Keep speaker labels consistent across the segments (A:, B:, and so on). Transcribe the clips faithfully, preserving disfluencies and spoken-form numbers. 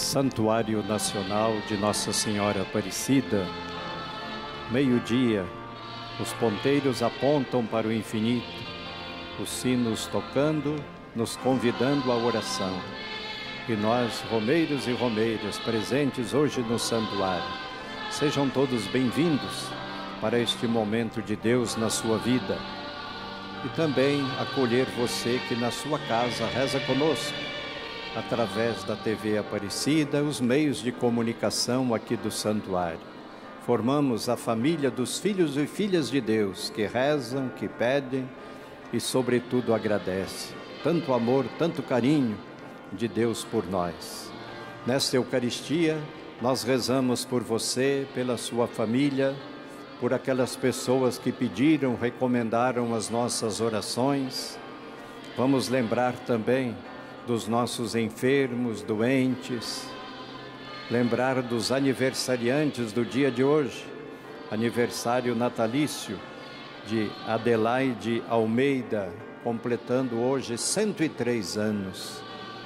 A: Santuário Nacional de Nossa Senhora Aparecida, meio-dia, os ponteiros apontam para o infinito, os sinos tocando, nos convidando à oração. E nós, romeiros e romeiras, presentes hoje no santuário, sejam todos bem-vindos para este momento de Deus na sua vida. E também acolher você que na sua casa reza conosco, através da T V Aparecida, os meios de comunicação aqui do santuário. Formamos a família dos filhos e filhas de Deus, que rezam, que pedem e, sobretudo, agradecem. Tanto amor, tanto carinho de Deus por nós. Nesta Eucaristia, nós rezamos por você, pela sua família, por aquelas pessoas que pediram, recomendaram as nossas orações. Vamos lembrar também dos nossos enfermos, doentes, lembrar dos aniversariantes do dia de hoje, aniversário natalício de Adelaide Almeida, completando hoje cento e três anos.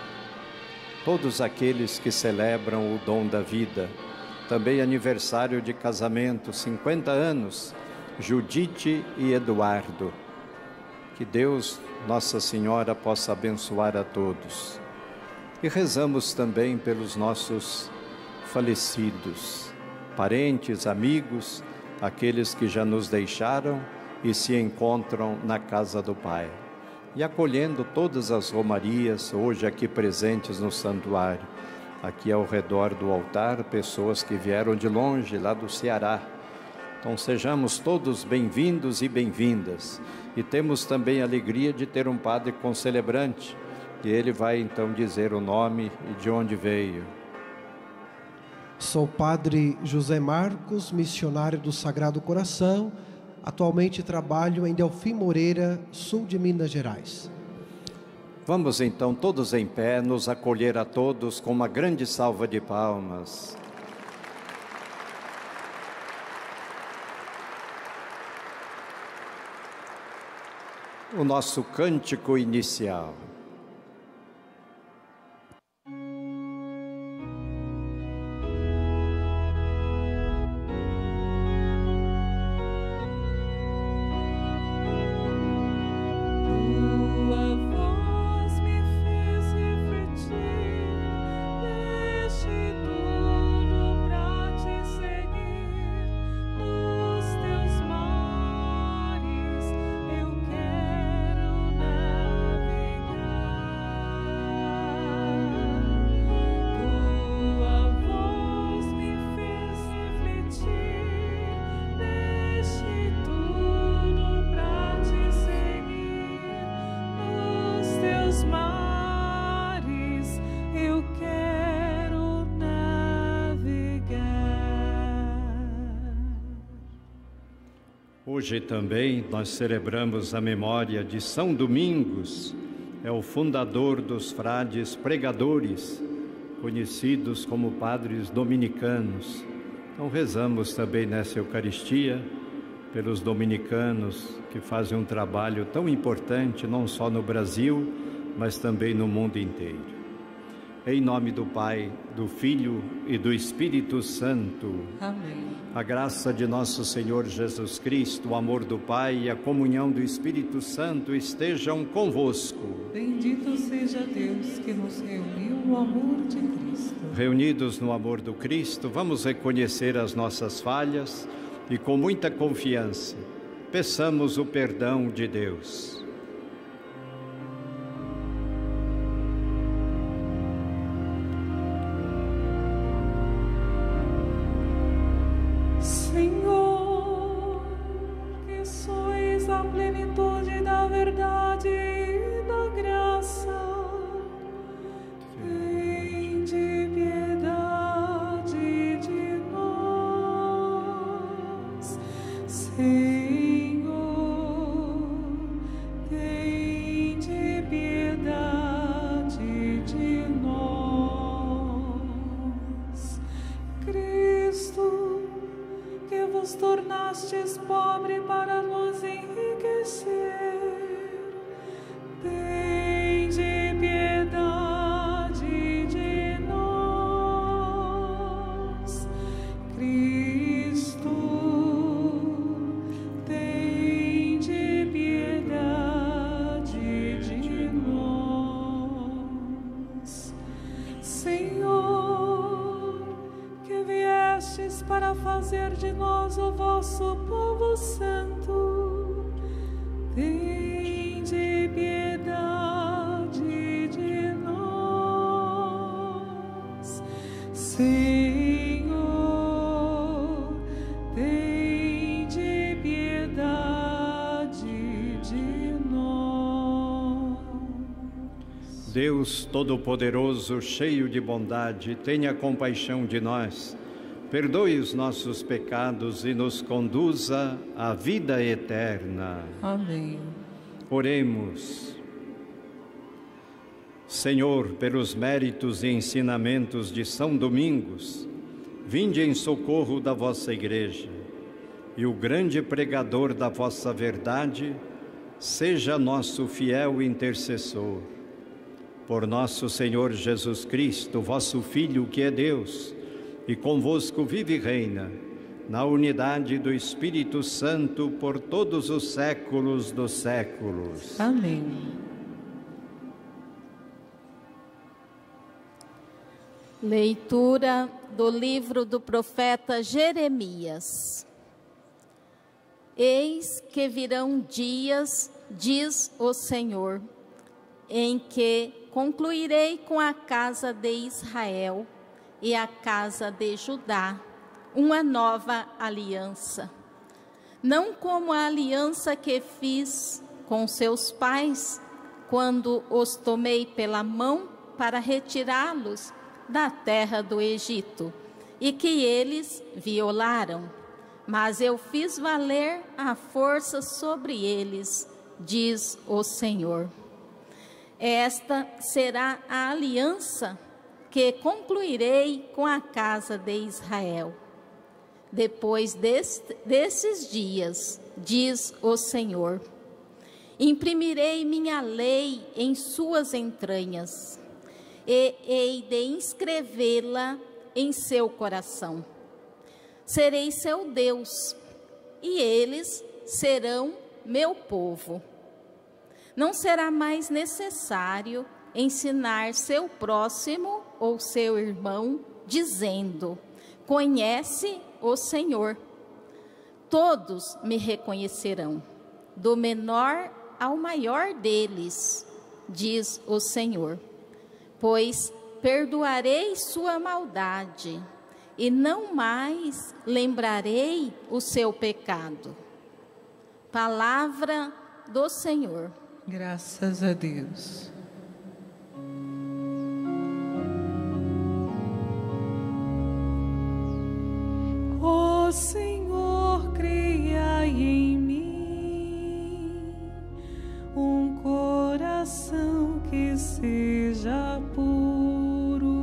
A: Todos aqueles que celebram o dom da vida. Também aniversário de casamento, cinquenta anos, Judite e Eduardo. Que Deus, Nossa Senhora, possa abençoar a todos. E rezamos também pelos nossos falecidos, parentes, amigos, aqueles que já nos deixaram e se encontram na casa do Pai. E acolhendo todas as romarias, hoje aqui presentes no santuário, aqui ao redor do altar, pessoas que vieram de longe, lá do Ceará. Então sejamos todos bem-vindos e bem-vindas. E temos também a alegria de ter um padre concelebrante, e ele vai então dizer o nome e de onde veio.
B: Sou padre José Marcos, missionário do Sagrado Coração. Atualmente trabalho em Delfim Moreira, sul de Minas Gerais.
A: Vamos então todos em pé nos acolher a todos com uma grande salva de palmas. O nosso cântico inicial. Hoje também nós celebramos a memória de São Domingos, é o fundador dos frades pregadores, conhecidos como padres dominicanos. Então rezamos também nessa Eucaristia pelos dominicanos que fazem um trabalho tão importante, não só no Brasil, mas também no mundo inteiro. Em nome do Pai, do Filho e do Espírito Santo.
C: Amém.
A: A graça de nosso Senhor Jesus Cristo, o amor do Pai e a comunhão do Espírito Santo estejam convosco.
C: Bendito seja Deus que nos reuniu no amor de Cristo.
A: Reunidos no amor do Cristo, vamos reconhecer as nossas falhas e com muita confiança peçamos o perdão de Deus.
C: Senhor, que sois a plenitude da verdade e da graça, tende piedade de nós. Senhor, para fazer de nós o vosso povo santo. Tende piedade de nós, Senhor, tende piedade de nós.
A: Deus Todo-Poderoso, cheio de bondade, tenha compaixão de nós, perdoe os nossos pecados e nos conduza à vida eterna.
C: Amém.
A: Oremos. Senhor, pelos méritos e ensinamentos de São Domingos, vinde em socorro da vossa Igreja, e o grande pregador da vossa verdade seja nosso fiel intercessor. Por nosso Senhor Jesus Cristo, vosso Filho, que é Deus, e convosco vive e reina, na unidade do Espírito Santo, por todos os séculos dos séculos.
C: Amém.
D: Leitura do livro do profeta Jeremias. Eis que virão dias, diz o Senhor, em que concluirei com a casa de Israel e a casa de Judá uma nova aliança. Não como a aliança que fiz com seus pais, quando os tomei pela mão para retirá-los da terra do Egito, e que eles violaram, mas eu fiz valer a força sobre eles, diz o Senhor. Esta será a aliança que concluirei com a casa de Israel. Depois deste, desses dias, diz o Senhor, imprimirei minha lei em suas entranhas, e hei de inscrevê-la em seu coração. Serei seu Deus, e eles serão meu povo. Não será mais necessário ensinar seu próximo ou seu irmão, dizendo, conhece o Senhor. Todos me reconhecerão, do menor ao maior deles, diz o Senhor. Pois perdoarei sua maldade, e não mais lembrarei o seu pecado. Palavra do Senhor.
C: Graças a Deus. Ó Senhor, criai em mim um coração que seja puro.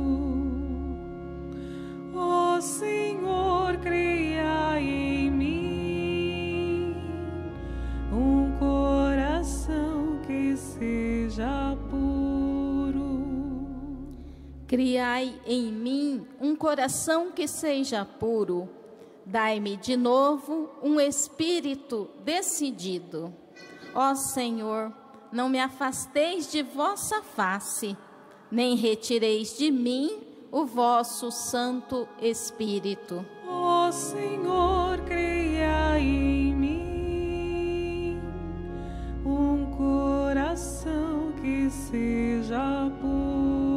C: Ó Senhor, criai em mim um coração que seja puro.
D: Criai em mim um coração que seja puro. Dai-me de novo um espírito decidido. Ó Senhor, não me afasteis de vossa face, nem retireis de mim o vosso Santo Espírito.
C: Ó Senhor, criai em mim um coração que seja puro.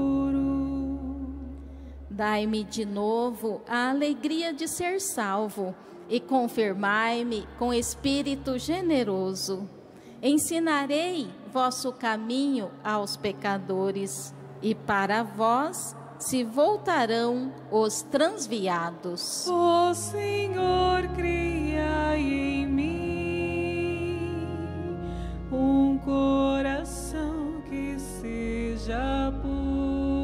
D: Dai-me de novo a alegria de ser salvo e confirmai-me com espírito generoso. Ensinarei vosso caminho aos pecadores, e para vós se voltarão os transviados.
C: Ó Senhor, criai em mim um coração que seja puro.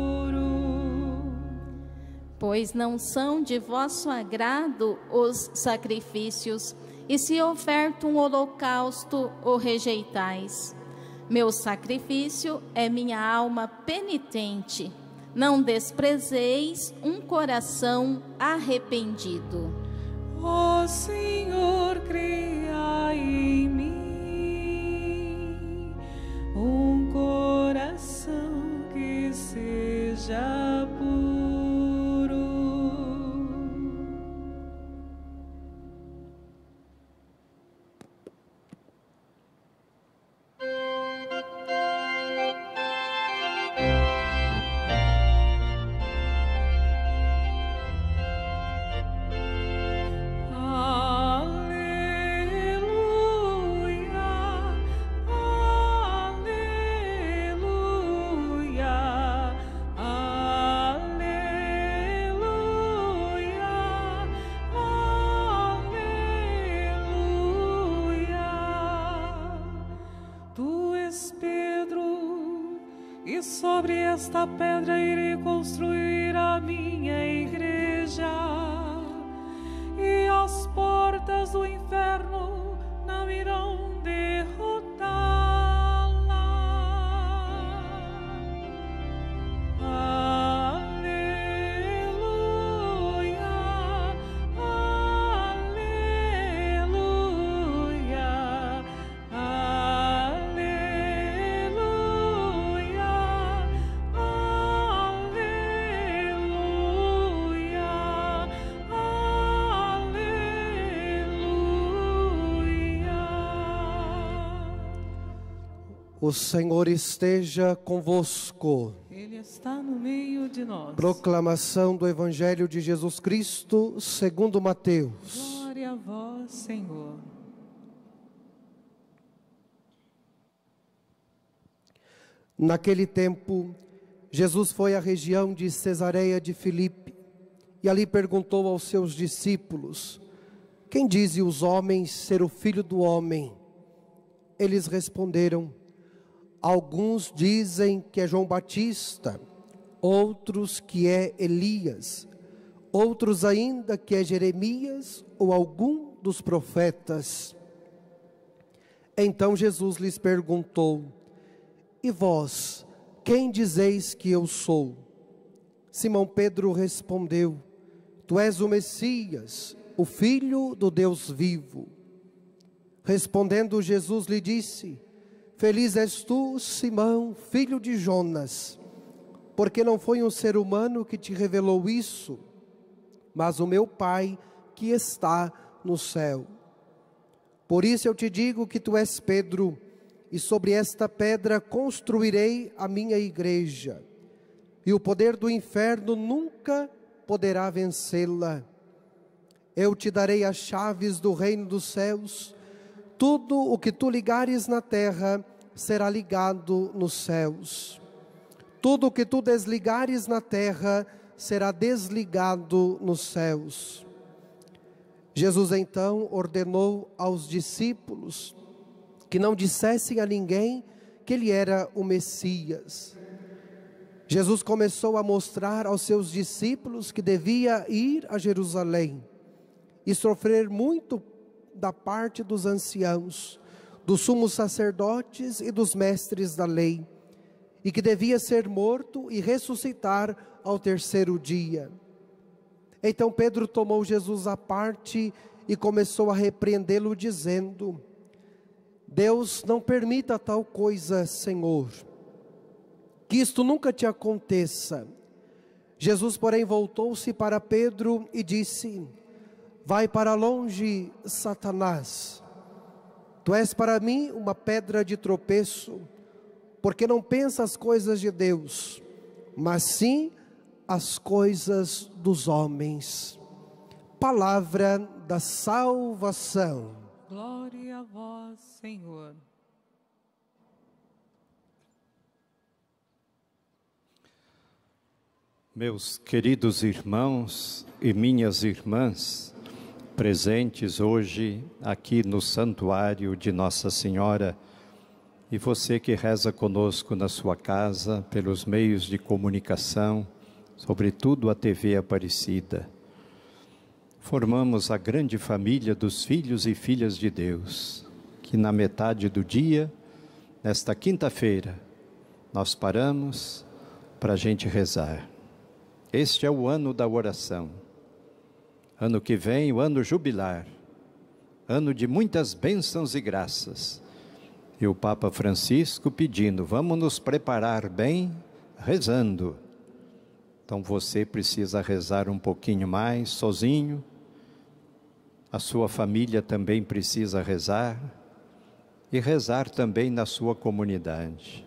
D: Pois não são de vosso agrado os sacrifícios, e se oferto um holocausto, o rejeitais. Meu sacrifício é minha alma penitente. Não desprezeis um coração arrependido.
C: Ó Senhor, criai em mim um coração que seja puro. sobre esta pedra irei construir a minha igreja, e as portas do inferno não irão derrotá-la. Aleluia, aleluia, aleluia,
B: O Senhor esteja convosco.
C: Ele está no meio de nós.
B: Proclamação do Evangelho de Jesus Cristo segundo Mateus.
C: Glória a vós, Senhor.
B: Naquele tempo, Jesus foi à região de Cesareia de Filipe e ali perguntou aos seus discípulos: quem dizem os homens ser o Filho do Homem? Eles responderam: alguns dizem que é João Batista, outros que é Elias, outros ainda que é Jeremias ou algum dos profetas. Então Jesus lhes perguntou: e vós, quem dizeis que eu sou? Simão Pedro respondeu: tu és o Messias, o Filho do Deus vivo. Respondendo Jesus lhe disse: feliz és tu, Simão, filho de Jonas, porque não foi um ser humano que te revelou isso, mas o meu Pai que está no céu. Por isso eu te digo que tu és Pedro, e sobre esta pedra construirei a minha igreja, e o poder do inferno nunca poderá vencê-la. Eu te darei as chaves do reino dos céus. Tudo o que tu ligares na terra será ligado nos céus. Tudo o que tu desligares na terra será desligado nos céus. Jesus então ordenou aos discípulos que não dissessem a ninguém que ele era o Messias. Jesus começou a mostrar aos seus discípulos que devia ir a Jerusalém e sofrer muito da parte dos anciãos, dos sumos sacerdotes e dos mestres da lei, e que devia ser morto e ressuscitar ao terceiro dia. Então Pedro tomou Jesus à parte e começou a repreendê-lo, dizendo: Deus não permita tal coisa, Senhor, que isto nunca te aconteça. Jesus, porém, voltou-se para Pedro e disse: vai para longe, Satanás. Tu és para mim uma pedra de tropeço, porque não pensas as coisas de Deus, mas sim as coisas dos homens. Palavra da salvação.
C: Glória a vós, Senhor.
A: Meus queridos irmãos e minhas irmãs, presentes hoje aqui no santuário de Nossa Senhora, e você que reza conosco na sua casa, pelos meios de comunicação, sobretudo a T V Aparecida, formamos a grande família dos filhos e filhas de Deus, que na metade do dia, nesta quinta-feira, nós paramos para a gente rezar. Este é o ano da oração. Ano que vem, o ano jubilar, ano de muitas bênçãos e graças. E o Papa Francisco pedindo: vamos nos preparar bem, rezando. Então você precisa rezar um pouquinho mais, sozinho. A sua família também precisa rezar. E rezar também na sua comunidade.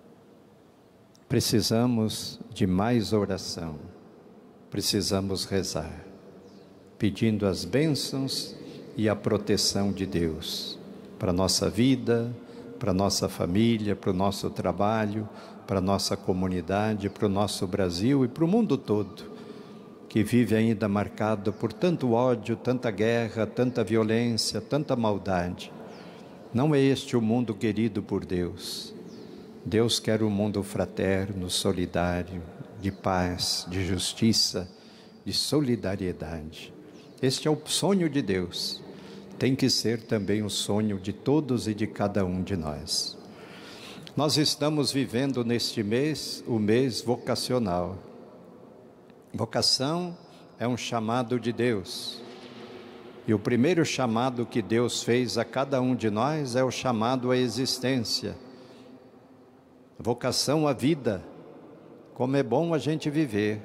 A: Precisamos de mais oração. Precisamos rezar, pedindo as bênçãos e a proteção de Deus para a nossa vida, para a nossa família, para o nosso trabalho, para a nossa comunidade, para o nosso Brasil e para o mundo todo, que vive ainda marcado por tanto ódio, tanta guerra, tanta violência, tanta maldade. Não é este o mundo querido por Deus. Deus quer um mundo fraterno, solidário, de paz, de justiça, de solidariedade. Este é o sonho de Deus. Tem que ser também o sonho de todos e de cada um de nós. Nós estamos vivendo neste mês o mês vocacional. Vocação é um chamado de Deus. E o primeiro chamado que Deus fez a cada um de nós é o chamado à existência. Vocação à vida. Como é bom a gente viver.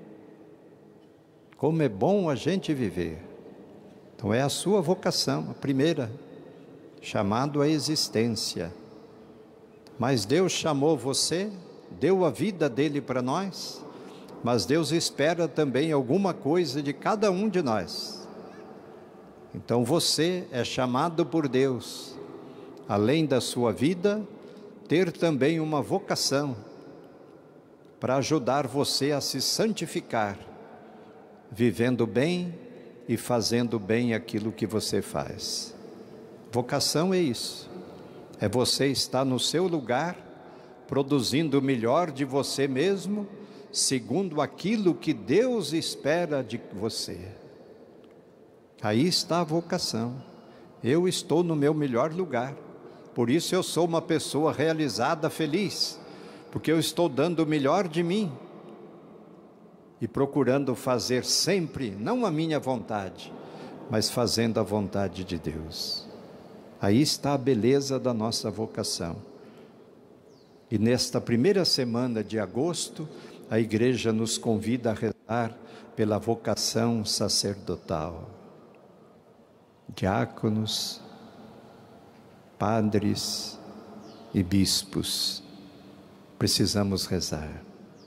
A: Como é bom a gente viver. Então é a sua vocação, a primeira. Chamado à existência. Mas Deus chamou você, deu a vida dele para nós, mas Deus espera também alguma coisa de cada um de nós. Então você é chamado por Deus, além da sua vida, ter também uma vocação para ajudar você a se santificar, vivendo bem e fazendo bem aquilo que você faz. Vocação é isso, é você estar no seu lugar, produzindo o melhor de você mesmo, segundo aquilo que Deus espera de você. Aí está a vocação. Eu estou no meu melhor lugar, por isso eu sou uma pessoa realizada, feliz, porque eu estou dando o melhor de mim e procurando fazer sempre, não a minha vontade, mas fazendo a vontade de Deus. Aí está a beleza da nossa vocação. E nesta primeira semana de agosto, a igreja nos convida a rezar pela vocação sacerdotal. Diáconos, padres e bispos, precisamos rezar.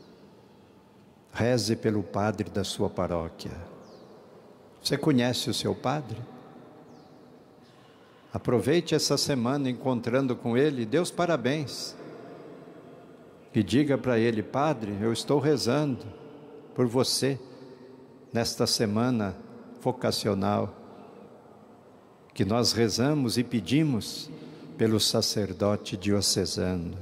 A: Reze pelo padre da sua paróquia. Você conhece o seu padre? Aproveite essa semana encontrando com ele, dê os parabéns. E diga para ele: Padre, eu estou rezando por você nesta semana vocacional, que nós rezamos e pedimos pelo sacerdote diocesano.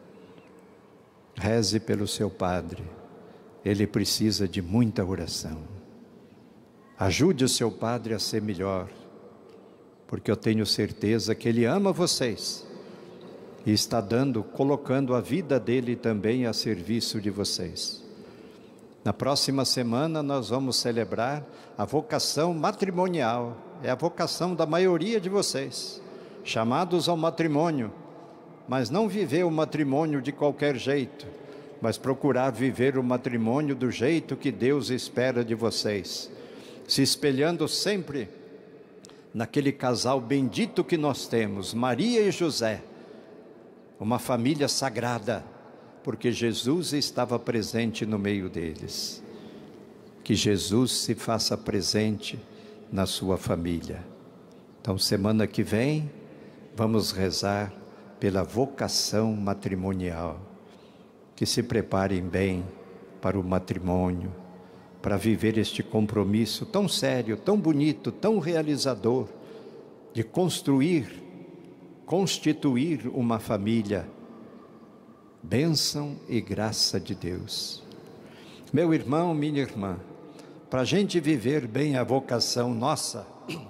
A: Reze pelo seu padre, ele precisa de muita oração. Ajude o seu padre a ser melhor, porque eu tenho certeza que ele ama vocês e está dando, colocando a vida dele também a serviço de vocês. Na próxima semana nós vamos celebrar a vocação matrimonial, é a vocação da maioria de vocês, chamados ao matrimônio, mas não viver o matrimônio de qualquer jeito, mas procurar viver o matrimônio do jeito que Deus espera de vocês, se espelhando sempre naquele casal bendito que nós temos, Maria e José, uma família sagrada, porque Jesus estava presente no meio deles. Que Jesus se faça presente na sua família. Então, semana que vem, vamos rezar pela vocação matrimonial. Que se preparem bem para o matrimônio, para viver este compromisso tão sério, tão bonito, tão realizador, de construir, constituir uma família. Bênção e graça de Deus. Meu irmão, minha irmã, para a gente viver bem a vocação nossa,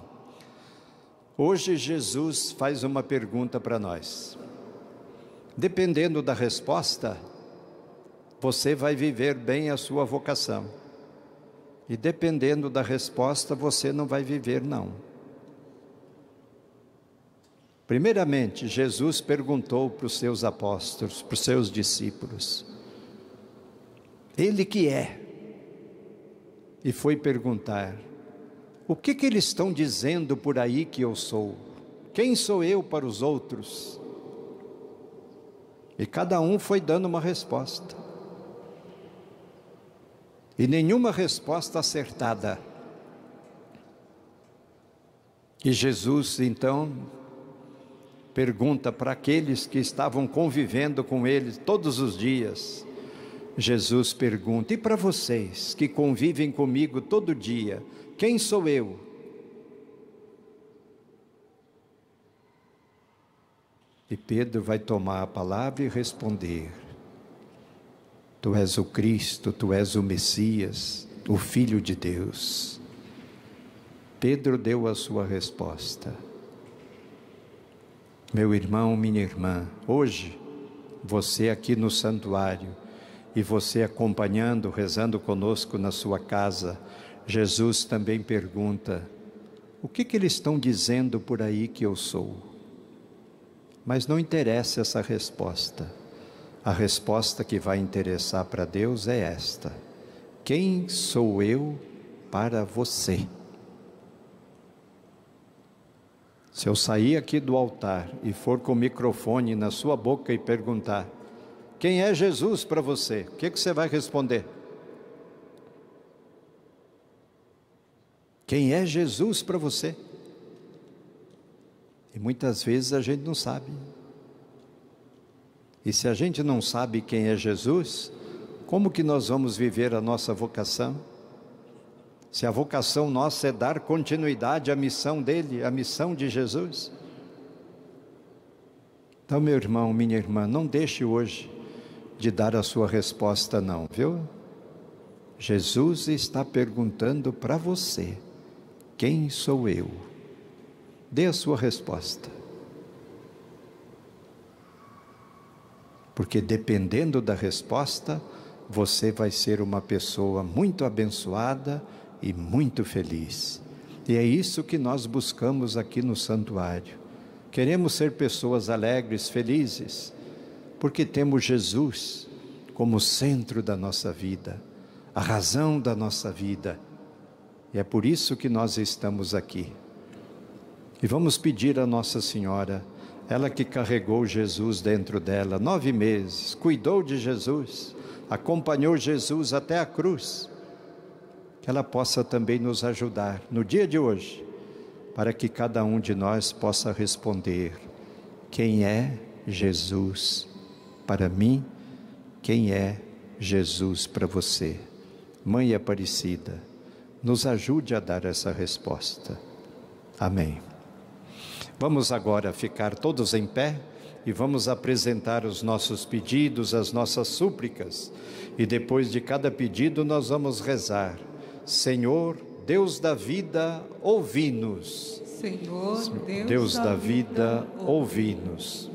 A: hoje Jesus faz uma pergunta para nós. Dependendo da resposta, você vai viver bem a sua vocação. E dependendo da resposta, você não vai viver não. Primeiramente, Jesus perguntou para os seus apóstolos, para os seus discípulos, Ele que é, e foi perguntar, o que que eles estão dizendo por aí que eu sou? Quem sou eu para os outros? E cada um foi dando uma resposta. E nenhuma resposta acertada. E Jesus, então, pergunta para aqueles que estavam convivendo com ele todos os dias. Jesus pergunta: e para vocês que convivem comigo todo dia, quem sou eu? E Pedro vai tomar a palavra e responder: Tu és o Cristo, Tu és o Messias, o Filho de Deus. Pedro deu a sua resposta. Meu irmão, minha irmã, hoje, você aqui no santuário e você acompanhando, rezando conosco na sua casa, Jesus também pergunta: o que que eles estão dizendo por aí que eu sou? Mas não interessa essa resposta. A resposta que vai interessar para Deus é esta: quem sou eu para você? Se eu sair aqui do altar e for com o microfone na sua boca e perguntar: quem é Jesus para você? O que que você vai responder? Quem é Jesus para você? E muitas vezes a gente não sabe. E se a gente não sabe quem é Jesus, como que nós vamos viver a nossa vocação? Se a vocação nossa é dar continuidade à missão dele, à missão de Jesus. Então, meu irmão, minha irmã, não deixe hoje de dar a sua resposta não, viu? Jesus está perguntando para você: quem sou eu? Dê a sua resposta. Porque dependendo da resposta, você vai ser uma pessoa muito abençoada e muito feliz. E é isso que nós buscamos aqui no santuário. Queremos ser pessoas alegres, felizes, porque temos Jesus como centro da nossa vida, a razão da nossa vida. E é por isso que nós estamos aqui. E vamos pedir a Nossa Senhora, ela que carregou Jesus dentro dela nove meses, cuidou de Jesus, acompanhou Jesus até a cruz, que ela possa também nos ajudar no dia de hoje, para que cada um de nós possa responder: quem é Jesus para mim? Quem é Jesus para você? Mãe Aparecida, nos ajude a dar essa resposta. Amém. Vamos agora ficar todos em pé e vamos apresentar os nossos pedidos, as nossas súplicas. E depois de cada pedido nós vamos rezar: Senhor, Deus da vida, ouvi-nos.
C: Senhor, Deus,
A: Deus da,
C: da
A: vida,
C: vida
A: ouvi-nos.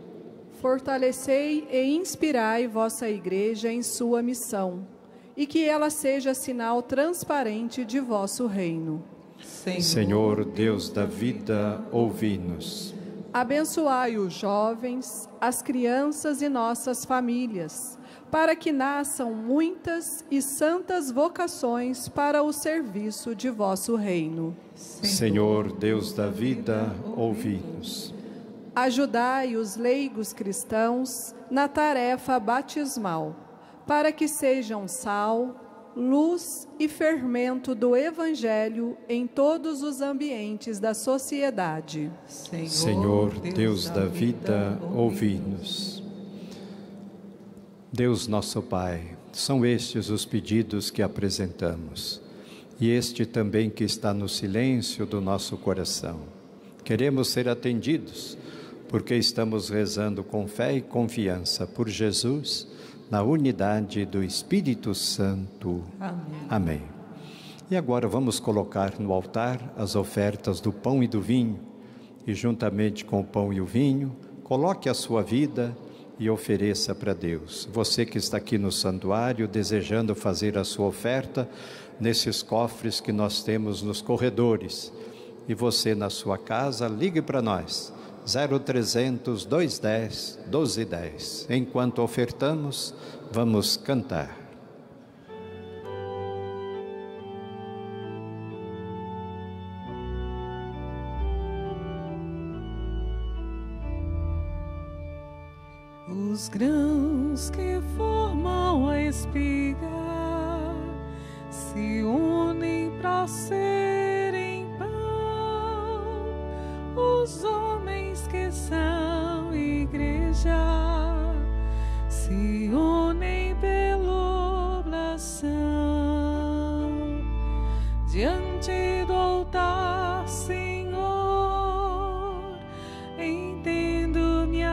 E: Fortalecei e inspirai vossa Igreja em sua missão, e que ela seja sinal transparente de vosso reino.
C: Senhor,
A: Senhor, Deus da vida, ouvi-nos.
E: Abençoai os jovens, as crianças e nossas famílias, para que nasçam muitas e santas vocações para o serviço de vosso reino.
A: Senhor, Deus da vida, ouvi-nos.
E: Ajudai os leigos cristãos na tarefa batismal, para que sejam sal, luz e fermento do Evangelho em todos os ambientes da sociedade.
C: Senhor,
A: Senhor, Deus da vida, ouvi-nos. Deus nosso Pai, são estes os pedidos que apresentamos, e este também que está no silêncio do nosso coração. Queremos ser atendidos, porque estamos rezando com fé e confiança por Jesus, na unidade do Espírito Santo.
C: Amém.
A: Amém. E agora vamos colocar no altar as ofertas do pão e do vinho, e juntamente com o pão e o vinho, coloque a sua vida e ofereça para Deus. Você que está aqui no santuário, desejando fazer a sua oferta, nesses cofres que nós temos nos corredores, e você na sua casa, ligue para nós, zero trezentos, duzentos e dez, doze dez. Enquanto ofertamos, vamos cantar.
C: Os grãos que formam a espiga se unem para serem pão. Os homens que são igreja se unem pela oblação. Diante do altar, Senhor, entendo minha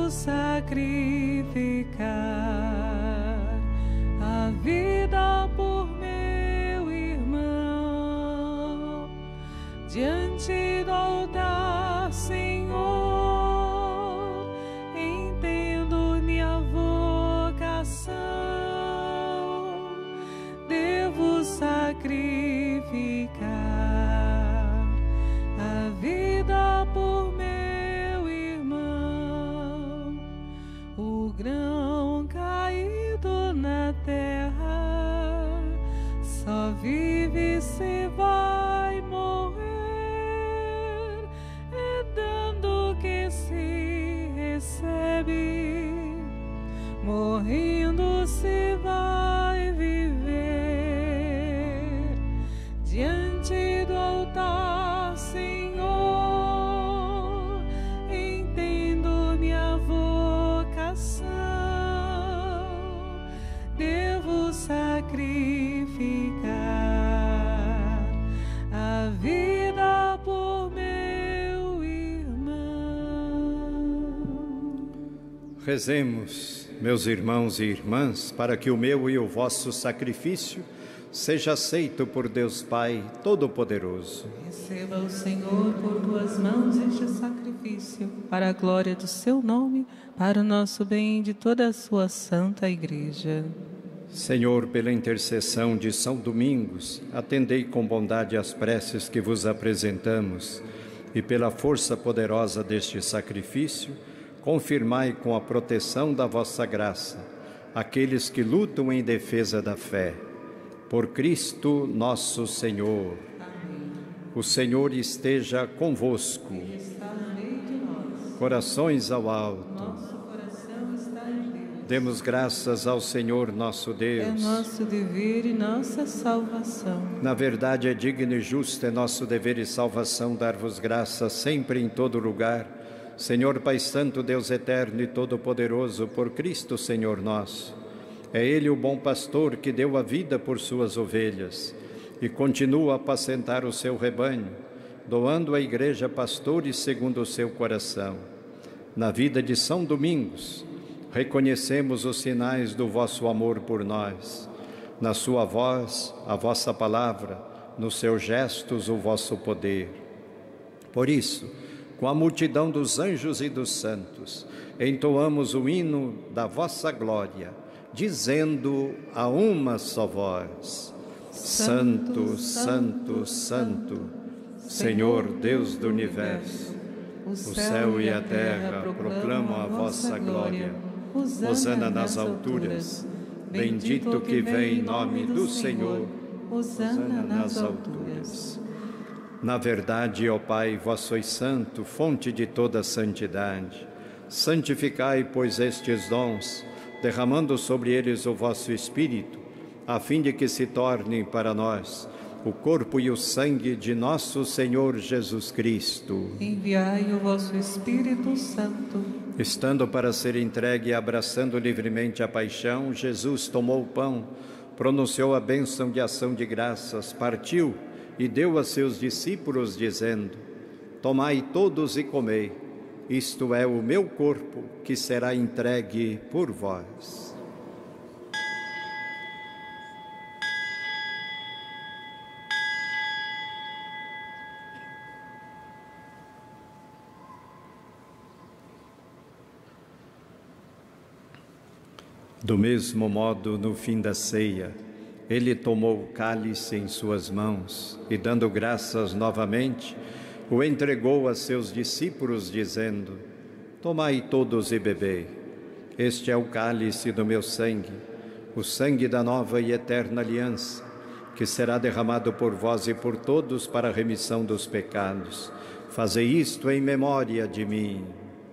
C: sacrificar a vida por meu irmão, diante do altar, Senhor, entendo minha vocação, devo sacrificar a vida por meu irmão. O grão caído na terra só vive se vai morrer, é dando que se recebe, morrendo se vai viver. Diante do altar, Senhor, entendo minha vocação, devo sacrificar a vida por meu irmão.
A: Rezemos, meus irmãos e irmãs, para que o meu e o vosso sacrifício seja aceito por Deus Pai Todo-Poderoso.
C: Receba o Senhor por tuas mãos este sacrifício, para a glória do seu nome, para o nosso bem e de toda a sua santa Igreja.
A: Senhor, pela intercessão de São Domingos, atendei com bondade as preces que vos apresentamos e pela força poderosa deste sacrifício, confirmai com a proteção da vossa graça aqueles que lutam em defesa da fé. Por Cristo nosso Senhor. Amém. O Senhor esteja convosco.
C: Ele está no meio de nós.
A: Corações ao alto.
C: Nosso coração está em Deus.
A: Demos graças ao Senhor nosso Deus.
C: É nosso dever e nossa salvação.
A: Na verdade, é digno e justo, é nosso dever e salvação dar-vos graças sempre e em todo lugar, Senhor Pai Santo, Deus eterno e todo-poderoso, por Cristo Senhor nosso. É Ele o bom pastor que deu a vida por suas ovelhas e continua a apacentar o seu rebanho, doando à Igreja pastores segundo o seu coração. Na vida de São Domingos, reconhecemos os sinais do vosso amor por nós. Na sua voz, a vossa palavra, nos seus gestos, o vosso poder. Por isso, com a multidão dos anjos e dos santos, entoamos o hino da vossa glória, dizendo a uma só voz: Santo, Santo, Santo, Senhor Deus do Universo, o céu e a terra proclamam a vossa glória. Hosana nas alturas, bendito que vem em nome do Senhor, hosana nas alturas. Na verdade, ó Pai, vós sois santo, fonte de toda santidade. Santificai, pois, estes dons, derramando sobre eles o vosso Espírito, a fim de que se tornem para nós o corpo e o sangue de nosso Senhor Jesus Cristo.
C: Enviai o vosso Espírito Santo.
A: Estando para ser entregue e abraçando livremente a paixão, Jesus tomou o pão, pronunciou a bênção de ação de graças, partiu e deu a seus discípulos, dizendo: Tomai todos e comei, isto é o meu corpo, que será entregue por vós. Do mesmo modo, no fim da ceia, ele tomou o cálice em suas mãos e, dando graças novamente, o entregou a seus discípulos, dizendo: Tomai todos e bebei. Este é o cálice do meu sangue, o sangue da nova e eterna aliança, que será derramado por vós e por todos para a remissão dos pecados. Fazei isto em memória de mim.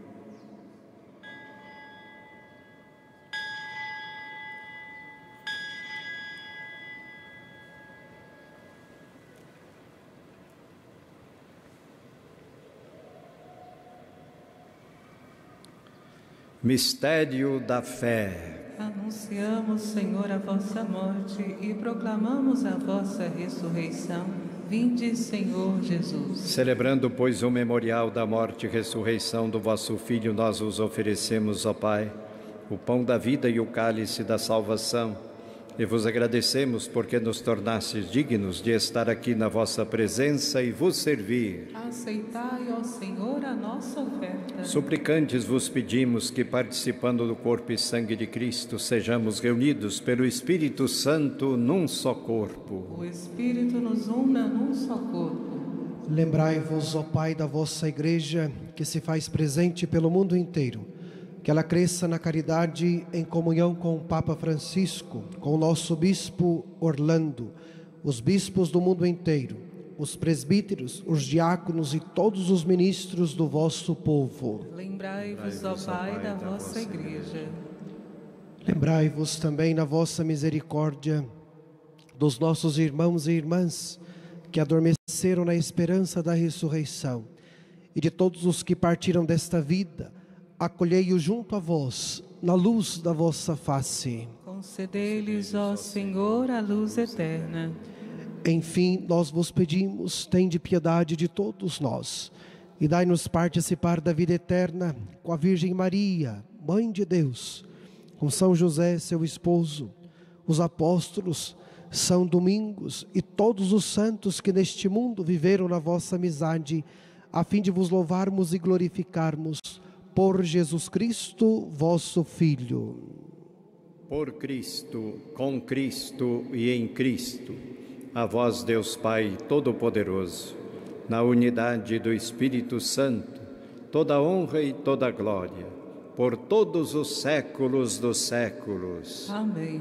A: Mistério da fé.
C: Anunciamos, Senhor, a vossa morte e proclamamos a vossa ressurreição Vinde, Senhor Jesus.
A: Celebrando, pois, o memorial da morte e ressurreição do vosso Filho, nós vos oferecemos, ó Pai, o pão da vida e o cálice da salvação. E vos agradecemos porque nos tornastes dignos de estar aqui na vossa presença e vos servir.
C: Aceitai, ó Senhor, a nossa oferta.
A: Suplicantes vos pedimos que, participando do corpo e sangue de Cristo, sejamos reunidos pelo Espírito Santo num só corpo.
C: O Espírito nos una num só corpo.
B: Lembrai-vos, ó Pai, da vossa Igreja, que se faz presente pelo mundo inteiro. Que ela cresça na caridade em comunhão com o Papa Francisco, com o nosso Bispo Orlando, os bispos do mundo inteiro, os presbíteros, os diáconos e todos os ministros do vosso povo.
C: Lembrai-vos, ó Pai, da vossa Igreja.
B: Lembrai-vos também na vossa misericórdia dos nossos irmãos e irmãs que adormeceram na esperança da ressurreição e de todos os que partiram desta vida. Acolhei-o junto a vós, na luz da vossa face.
C: Concedei-lhes, ó Senhor, a luz eterna.
B: Enfim, nós vos pedimos, tende piedade de todos nós, e dai-nos participar da vida eterna com a Virgem Maria, Mãe de Deus, com São José, seu esposo, os apóstolos, São Domingos e todos os santos que neste mundo viveram na vossa amizade, a fim de vos louvarmos e glorificarmos, por Jesus Cristo, vosso Filho.
A: Por Cristo, com Cristo e em Cristo, a vós, Deus Pai Todo-Poderoso, na unidade do Espírito Santo, toda honra e toda glória, por todos os séculos dos séculos.
C: Amém.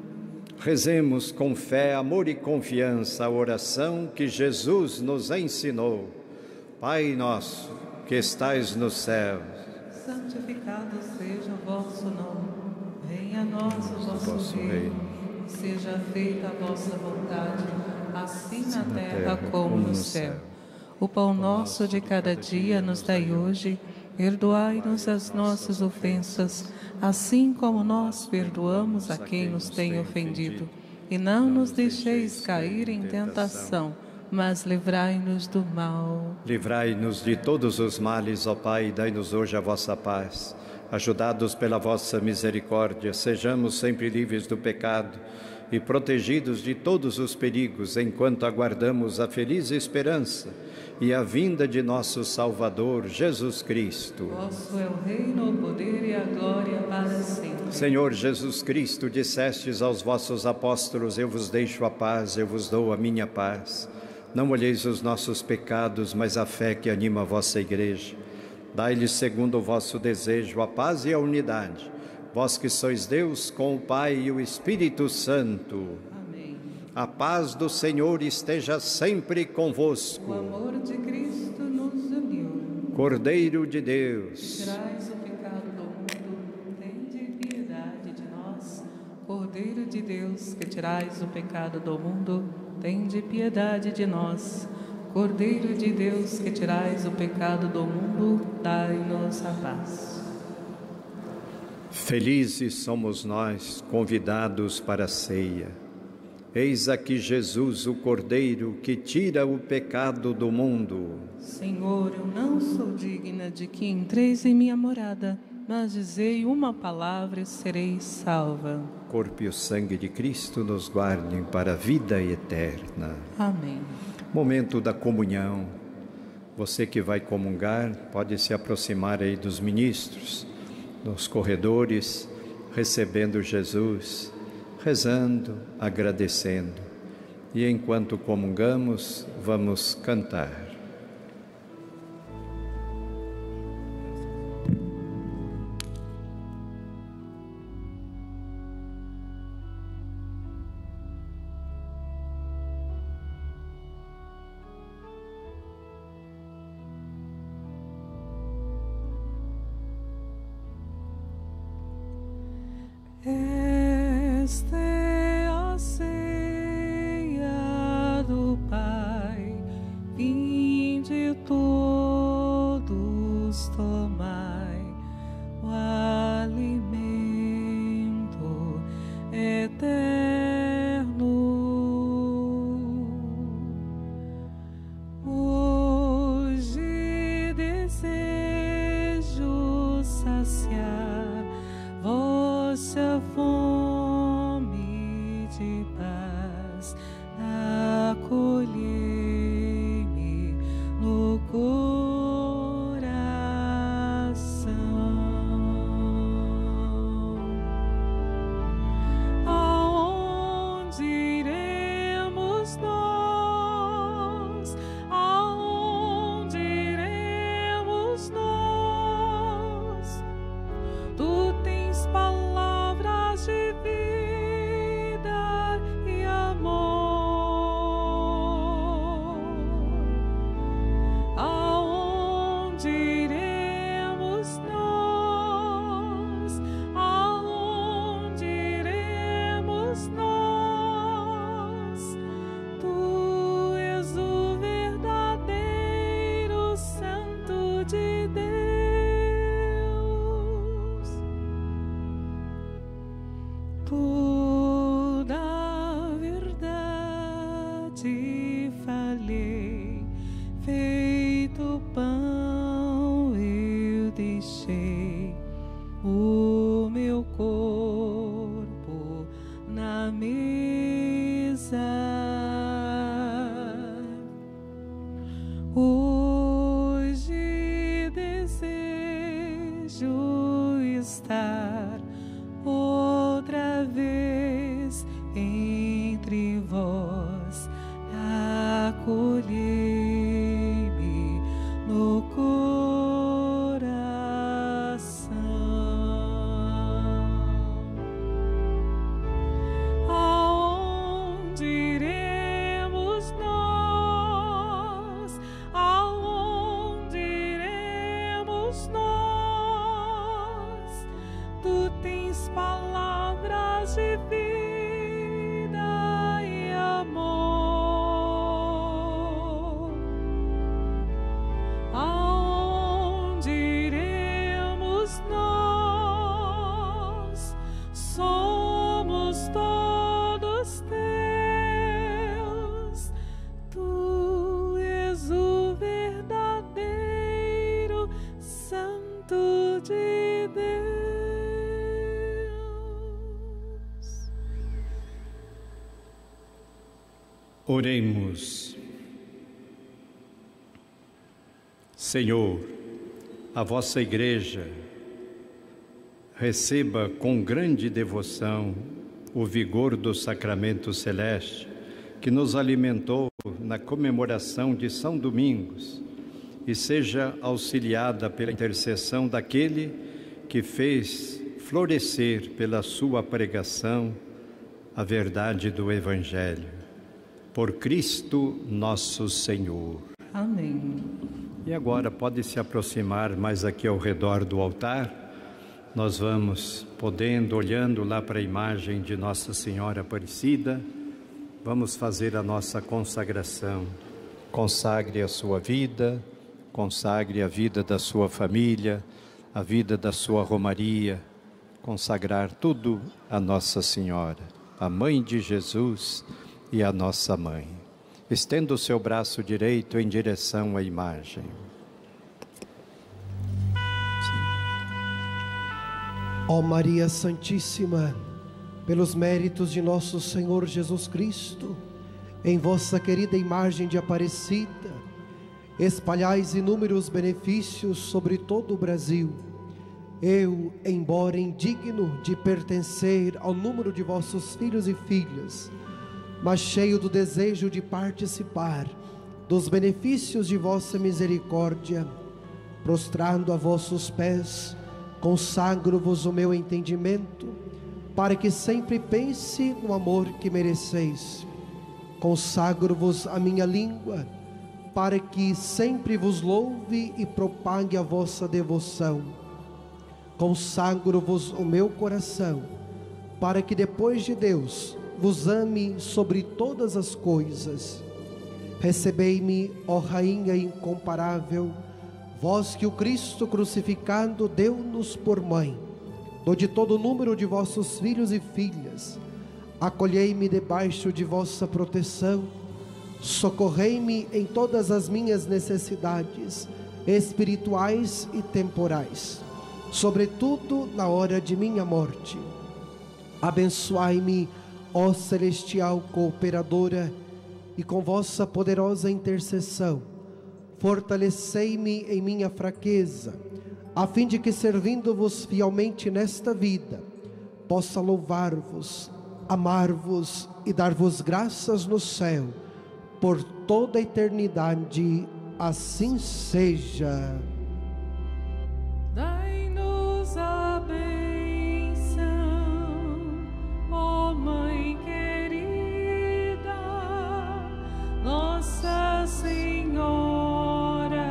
A: Rezemos com fé, amor e confiança a oração que Jesus nos ensinou. Pai nosso, que estais no céu,
C: santificado seja o vosso nome. Venha a nós o vosso, vosso reino. reino. Seja feita a vossa vontade, assim na terra como no céu. O pão nosso de cada dia nos dai hoje. Perdoai-nos as nossas ofensas, assim como nós perdoamos a quem nos tem ofendido. E não nos deixeis cair em tentação, mas livrai-nos do mal.
A: Livrai-nos de todos os males, ó Pai, e dai-nos hoje a vossa paz. Ajudados pela vossa misericórdia, sejamos sempre livres do pecado e protegidos de todos os perigos, enquanto aguardamos a feliz esperança e a vinda de nosso Salvador, Jesus Cristo.
C: Vosso é o reino, o poder e a glória para sempre.
A: Senhor Jesus Cristo, dissestes aos vossos apóstolos: eu vos deixo a paz, eu vos dou a minha paz. Não olheis os nossos pecados, mas a fé que anima a vossa Igreja. Dai-lhes, segundo o vosso desejo, a paz e a unidade. Vós que sois Deus, com o Pai e o Espírito Santo.
C: Amém.
A: A paz do Senhor esteja sempre convosco.
C: O amor de Cristo nos uniu.
A: Cordeiro de Deus,
C: tirais o pecado do mundo, tende piedade de nós. Cordeiro de Deus, que tirais o pecado do mundo, tende piedade de nós. Cordeiro de Deus, que tirais o pecado do mundo, dai-nos a paz.
A: felizes somos nós, convidados para a ceia. Eis aqui Jesus, o Cordeiro, que tira o pecado do mundo.
C: Senhor, eu não sou digna de que entreis em minha morada, mas dizei uma palavra e serei salva.
A: Corpo e o sangue de Cristo nos guardem para a vida eterna.
C: Amém.
A: Momento da comunhão. Você que vai comungar, pode se aproximar aí dos ministros, nos corredores, recebendo Jesus, rezando, agradecendo. E enquanto comungamos, vamos cantar.
C: Esta é a ceia do Pai, vinde todos, tomai o alimento eterno. toda verdade falei, feito pão eu deixei o meu corpo na mesa. Hoje desejo estar outra vez entre vós, acolhei-me no coração. Aonde iremos nós? Aonde iremos nós? Tu tens palavras de vida e amor. Aonde iremos nós? Somos todos teus. Tu és o verdadeiro Santo de Deus.
A: Oremos. Senhor, a vossa Igreja receba com grande devoção o vigor do sacramento celeste que nos alimentou na comemoração de São Domingos e seja auxiliada pela intercessão daquele que fez florescer pela sua pregação a verdade do Evangelho. Por Cristo nosso Senhor.
C: Amém.
A: E agora pode se aproximar mais aqui ao redor do altar. Nós vamos podendo, olhando lá para a imagem de Nossa Senhora Aparecida, vamos fazer a nossa consagração. Consagre a sua vida, consagre a vida da sua família, a vida da sua romaria, consagrar tudo a Nossa Senhora, a Mãe de Jesus e a nossa Mãe. Estenda o seu braço direito em direção à imagem.
B: Ó Maria Santíssima, pelos méritos de nosso Senhor Jesus Cristo, em vossa querida imagem de Aparecida, espalhais inúmeros benefícios sobre todo o Brasil. Eu, embora indigno de pertencer ao número de vossos filhos e filhas, mas cheio do desejo de participar dos benefícios de vossa misericórdia, prostrando a vossos pés, consagro-vos o meu entendimento, para que sempre pense no amor que mereceis. Consagro-vos a minha língua, para que sempre vos louve e propague a vossa devoção. Consagro-vos o meu coração, para que depois de Deus vos ame sobre todas as coisas. Recebei-me, ó Rainha incomparável, vós que o Cristo crucificado deu-nos por mãe, do de todo o número de vossos filhos e filhas. Acolhei-me debaixo de vossa proteção, socorrei-me em todas as minhas necessidades, espirituais e temporais, sobretudo na hora de minha morte. Abençoai-me, ó celestial cooperadora, e com vossa poderosa intercessão, fortalecei-me em minha fraqueza, a fim de que, servindo-vos fielmente nesta vida, possa louvar-vos, amar-vos e dar-vos graças no céu, por toda a eternidade. Assim seja.
C: Dai-nos a bênção, ó Mãe querida, Nossa Senhora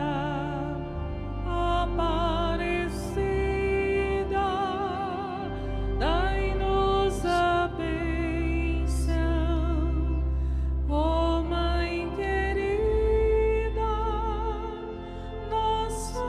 C: Aparecida. Dai-nos a bênção, ó Mãe querida, Nossa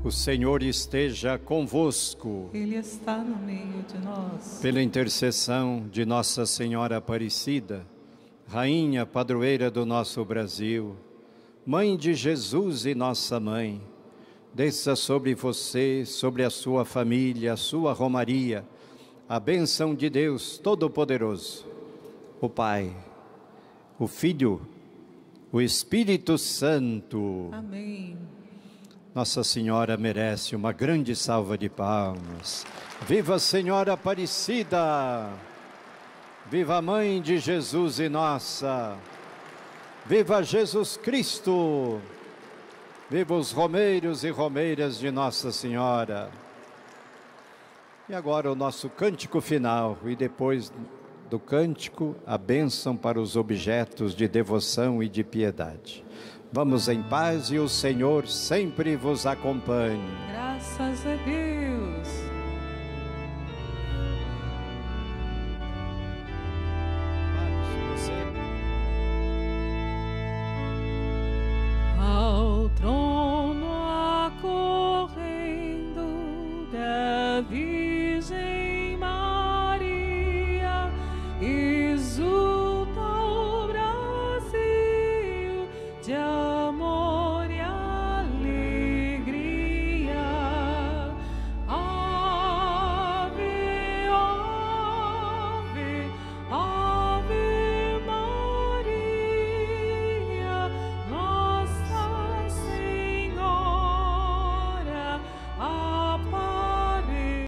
A: O Senhor esteja convosco.
C: Ele está no meio de nós.
A: Pela intercessão de Nossa Senhora Aparecida, Rainha Padroeira do nosso Brasil, Mãe de Jesus e nossa Mãe, desça sobre você, sobre a sua família, a sua romaria, a bênção de Deus Todo-Poderoso, o Pai, o Filho, o Espírito Santo.
C: Amém.
A: Nossa Senhora merece uma grande salva de palmas. Viva a Senhora Aparecida! Viva a Mãe de Jesus e nossa! Viva Jesus Cristo! Viva os romeiros e romeiras de Nossa Senhora! E agora o nosso cântico final, e depois do cântico, a bênção para os objetos de devoção e de piedade. Vamos em paz e o Senhor sempre vos acompanhe.
C: Graças